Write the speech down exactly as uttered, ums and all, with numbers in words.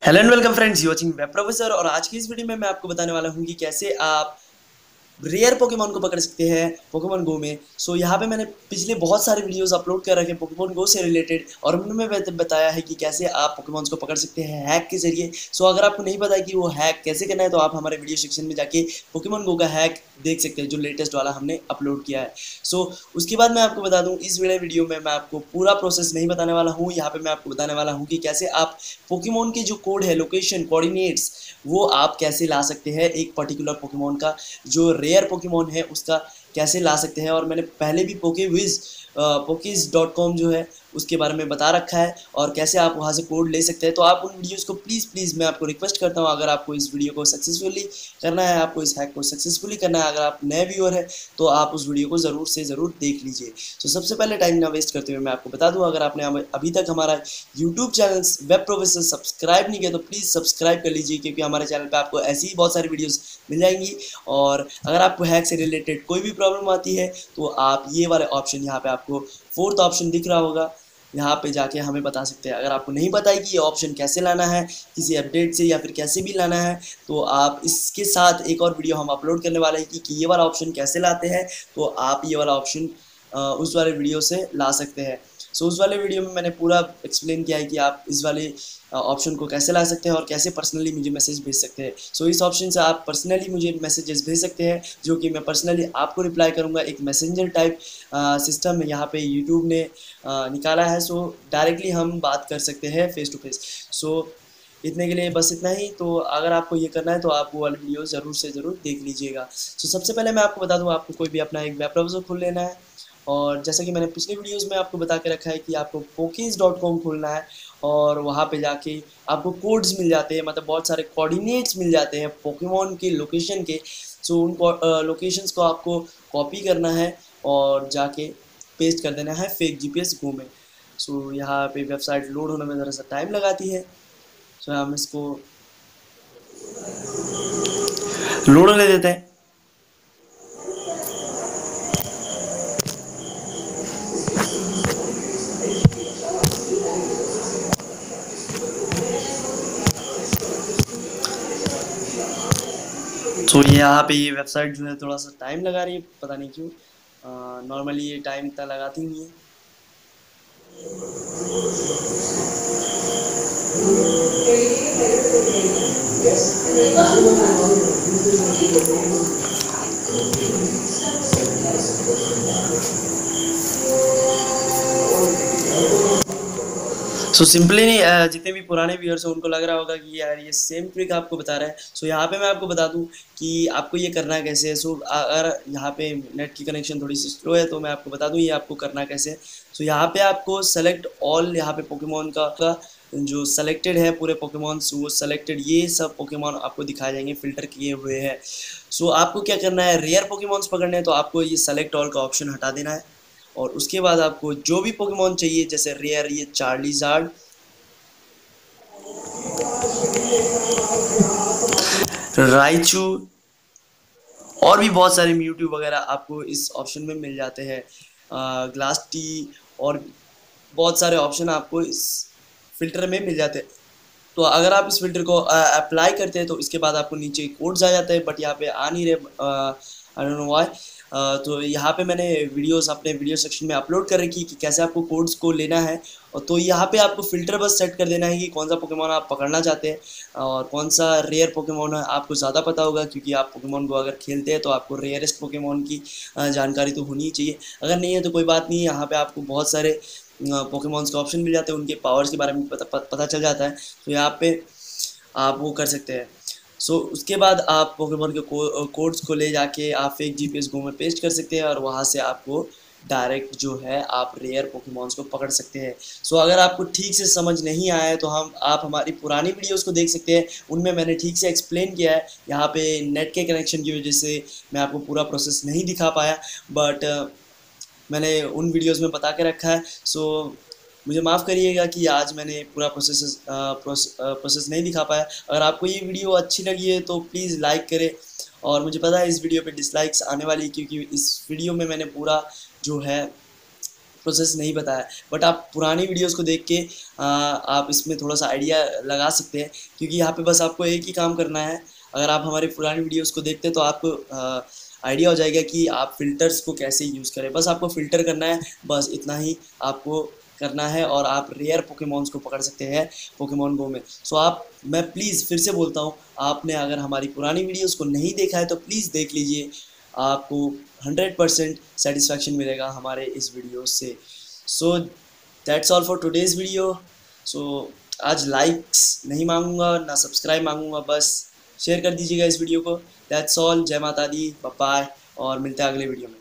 Hello and welcome friends, you watching web professor. और आज की इस वीडियो में मैं आपको बताने वाला हूँ कि कैसे आप रेयर पोकेमॉन को पकड़ सकते हैं पोकेमॉन गो में। सो so, यहाँ पे मैंने पिछले बहुत सारे वीडियोस अपलोड कर रखे हैं पोकेमॉन गो से रिलेटेड, और उनमें मैं बताया है कि कैसे आप पोकेमॉन्स को पकड़ सकते हैं हैक के जरिए। सो so, अगर आपको नहीं पता है कि वो हैक कैसे करना है तो आप हमारे वीडियो सेक्शन में जाके पोकेमॉन गो का हैक देख सकते हैं, जो लेटेस्ट वाला हमने अपलोड किया है। सो so, उसके बाद मैं आपको बता दूं, इस वीडियो वीडियो में मैं आपको पूरा प्रोसेस नहीं बताने वाला हूँ। यहाँ पे मैं आपको बताने वाला हूँ कि कैसे आप पोकेमॉन के जो कोड है, लोकेशन कोऑर्डिनेट्स, वो आप कैसे ला सकते हैं एक पर्टिकुलर पोकेमॉन का, जो रेयर पोकेमॉन है उसका कैसे ला सकते हैं। और मैंने पहले भी पोकेविज पोकीज डॉट कॉम जो है उसके बारे में बता रखा है, और कैसे आप वहाँ से कोड ले सकते हैं। तो आप उन वीडियोस को प्लीज़ प्लीज़ मैं आपको रिक्वेस्ट करता हूँ, अगर आपको इस वीडियो को सक्सेसफुली करना है, आपको इस हैक को सक्सेसफुली करना है, अगर आप नए व्यूअर हैं तो आप उस वीडियो को ज़रूर से ज़रूर देख लीजिए। तो सबसे पहले टाइम ना वेस्ट करते हुए मैं आपको बता दूँ, अगर आपने अभी तक हमारा YouTube channel web professor subscribe नहीं किया तो प्लीज़ सब्सक्राइब कर लीजिए, क्योंकि हमारे चैनल पर आपको ऐसी ही बहुत सारी वीडियोज़ मिल जाएंगी। और अगर आपको हैक से रिलेटेड कोई भी प्रॉब्लम आती है तो आप ये वाले ऑप्शन, यहाँ पे आपको फोर्थ ऑप्शन दिख रहा होगा, यहाँ पे जाके हमें बता सकते हैं। अगर आपको नहीं पता है कि ये ऑप्शन कैसे लाना है किसी अपडेट से या फिर कैसे भी लाना है, तो आप इसके साथ एक और वीडियो हम अपलोड करने वाले हैं कि, कि ये वाला ऑप्शन कैसे लाते हैं। तो आप ये वाला ऑप्शन उस वाले वीडियो से ला सकते हैं। सो उस वाले वीडियो में मैंने पूरा एक्सप्लेन किया है कि आप इस वाले ऑप्शन को कैसे ला सकते हैं और कैसे पर्सनली मुझे मैसेज भेज सकते हैं। सो so, इस ऑप्शन से आप पर्सनली मुझे मैसेजेस भेज सकते हैं, जो कि मैं पर्सनली आपको रिप्लाई करूंगा। एक मैसेंजर टाइप सिस्टम यहाँ पे यूट्यूब ने आ, निकाला है। सो so, डायरेक्टली हम बात कर सकते हैं फेस टू फेस। सो इतने के लिए बस इतना ही। तो अगर आपको ये करना है तो आप वो वाली वीडियो ज़रूर से ज़रूर देख लीजिएगा। सो so, सबसे पहले मैं आपको बता दूँ, आपको कोई भी अपना एक वेब ब्राउज़र खोल लेना है। और जैसा कि मैंने पिछले वीडियोस में आपको बता के रखा है कि आपको पोकीज डॉट कॉम खोलना है, और वहाँ पे जाके आपको कोड्स मिल जाते हैं, मतलब बहुत सारे कोऑर्डिनेट्स मिल जाते हैं पोकेमॉन के लोकेशन के। सो उन लोकेशंस को आपको कॉपी करना है और जाके पेस्ट कर देना है फेक जीपीएस गो में। सो यहाँ पे वेबसाइट लोड होने में ज़रा सा टाइम लगाती है। सो हम इसको लोड होने देते हैं। तो ये यहाँ पे ये वेबसाइट जो है थोड़ा सा टाइम लगा रही है, पता नहीं क्यों। नॉर्मली ये टाइम इतना लगाती नहीं है। सो so, सिंपली नहीं, जितने भी पुराने व्यूअर्स हैं उनको लग रहा होगा कि यार ये सेम ट्रिक आपको बता रहा है। सो so, यहाँ पे मैं आपको बता दूं कि आपको ये करना कैसे है। सो so, अगर यहाँ पे नेट की कनेक्शन थोड़ी सी स्लो है तो मैं आपको बता दूं ये आपको करना कैसे है। सो so, यहाँ पे आपको सेलेक्ट ऑल, यहाँ पे पोकेमॉन का, का जो सेलेक्टेड है पूरे पोकेमॉन्स, वो सेलेक्टेड ये सब पोकेमॉन आपको दिखाए जाएंगे, फिल्टर किए हुए हैं। सो so, आपको क्या करना है, रेयर पोकेमॉन्स पकड़ने हैं तो आपको ये सेलेक्ट ऑल का ऑप्शन हटा देना है। और उसके बाद आपको जो भी पोकेमॉन चाहिए, जैसे रेयर ये चार्लीजार्ड, राइचू, और भी बहुत सारे म्यूट्यू वगैरह आपको इस ऑप्शन में मिल जाते हैं, ग्लास टी, और बहुत सारे ऑप्शन आपको इस फिल्टर में मिल जाते हैं। तो अगर आप इस फिल्टर को अप्लाई करते हैं तो इसके बाद आपको नीचे कोड्स आ जाते हैं, बट यहाँ पे आ नहीं रहे, आई डोंट नो व्हाई। तो यहाँ पे मैंने वीडियोस अपने वीडियो सेक्शन में अपलोड कर रखी कि कैसे आपको कोड्स को लेना है। और तो यहाँ पे आपको फ़िल्टर बस सेट कर देना है कि कौन सा पोकेमॉन आप पकड़ना चाहते हैं और कौन सा रेयर पोकेमॉन है, आपको ज़्यादा पता होगा, क्योंकि आप पोकेमॉन को अगर खेलते हैं तो आपको रेयरेस्ट पोकेमॉन की जानकारी तो होनी ही चाहिए। अगर नहीं है तो कोई बात नहीं है, यहाँ पर आपको बहुत सारे पोकेमॉन्स का ऑप्शन मिल जाते हैं, उनके पावर्स के बारे में पता पता चल जाता है। तो यहाँ पे आप वो कर सकते हैं। सो so, उसके बाद आप पोकेमॉन के को, कोड्स को ले जाके आप फेक जीपीएस गो में पेस्ट कर सकते हैं, और वहाँ से आपको डायरेक्ट जो है आप रेयर पोकेमॉन्स को पकड़ सकते हैं। सो so, अगर आपको ठीक से समझ नहीं आया है तो हम आप हमारी पुरानी वीडियोस को देख सकते हैं, उनमें मैंने ठीक से एक्सप्लेन किया है। यहाँ पे नेट के कनेक्शन की वजह से मैं आपको पूरा प्रोसेस नहीं दिखा पाया, बट मैंने उन वीडियोज़ में बता के रखा है। सो so, मुझे माफ़ करिएगा कि आज मैंने पूरा प्रोसेस प्रोसेस नहीं दिखा पाया। अगर आपको ये वीडियो अच्छी लगी है तो प्लीज़ लाइक करें, और मुझे पता है इस वीडियो पे डिसलाइक्स आने वाली, क्योंकि इस वीडियो में मैंने पूरा जो है प्रोसेस नहीं बताया, बट आप पुरानी वीडियोस को देख के आ, आप इसमें थोड़ा सा आइडिया लगा सकते हैं, क्योंकि यहाँ पे बस आपको एक ही काम करना है। अगर आप हमारी पुरानी वीडियोस को देखते हैं तो आपको आइडिया हो जाएगा कि आप फ़िल्टर्स को कैसे यूज़ करें। बस आपको फ़िल्टर करना है, बस इतना ही आपको करना है और आप रेयर पोकेमॉन्स को पकड़ सकते हैं पोकेमॉन गो में। सो आप, मैं प्लीज़ फिर से बोलता हूँ, आपने अगर हमारी पुरानी वीडियोस को नहीं देखा है तो प्लीज़ देख लीजिए, आपको हंड्रेड परसेंट सेटिस्फैक्शन मिलेगा हमारे इस वीडियो से। So that's all for today's video. So आज लाइक्स नहीं मांगूंगा ना सब्सक्राइब मांगूंगा, बस शेयर कर दीजिएगा इस वीडियो को। That's all. जय माता दी, बाय बाय, और मिलते हैं अगले वीडियो में।